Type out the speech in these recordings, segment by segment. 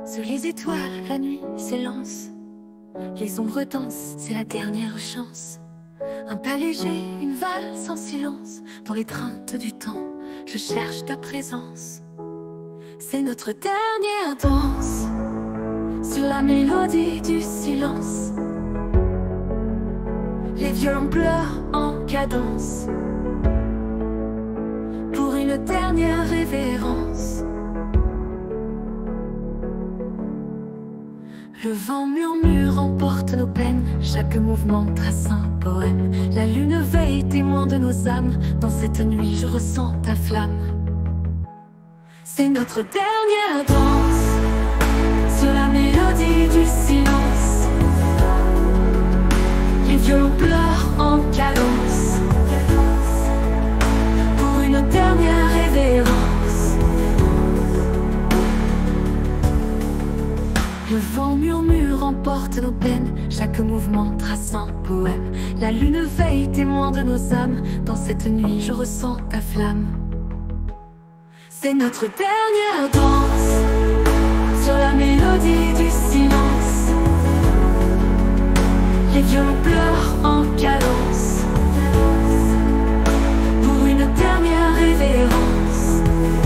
Sous les étoiles, la nuit s'élance. Les ombres dansent, c'est la dernière chance. Un pas léger, une valse en silence. Dans l'étreinte du temps, je cherche ta présence. C'est notre dernière danse sur la mélodie du silence. Les violons pleurent en cadence pour une dernière révérence. Le vent murmure, emporte nos peines. Chaque mouvement trace un poème. La lune veille, témoin de nos âmes. Dans cette nuit, je ressens ta flamme. C'est notre dernière danse sur la mélodie du silence. Les violons pleurent en cadence pour une dernière révérence. Le vent murmure, emporte nos peines. Chaque mouvement trace un poème. La lune veille, témoin de nos âmes. Dans cette nuit, je ressens ta flamme. C'est notre dernière danse sur la mélodie du silence. Les violons pleurent en cadence pour une dernière révérence.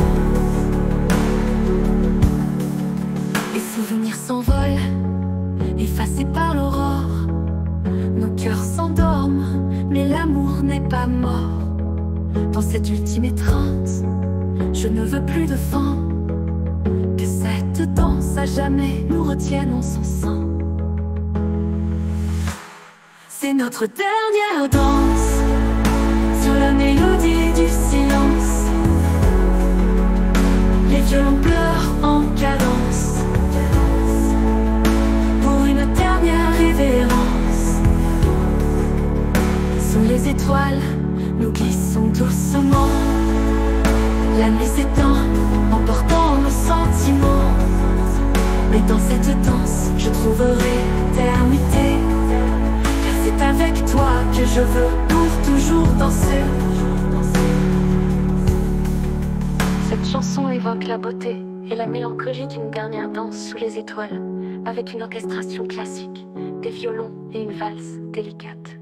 Les souvenirs s'envolent, effacés par l'aurore. Nos cœurs s'endorment, mais l'amour n'est pas mort. Dans cette ultime étreinte, je ne veux plus de fin. Que cette danse à jamais nous retienne en son sein. C'est notre dernière danse sur la mélodie du silence. Les violons pleurent en cadence pour une dernière révérence. Sous les étoiles, nous glissons doucement. La nuit s'étend, emportant nos sentiments. Mais dans cette danse, je trouverai l'éternité. Car c'est avec toi que je veux pour toujours danser. Cette chanson évoque la beauté et la mélancolie d'une dernière danse sous les étoiles, avec une orchestration classique, des violons et une valse délicate.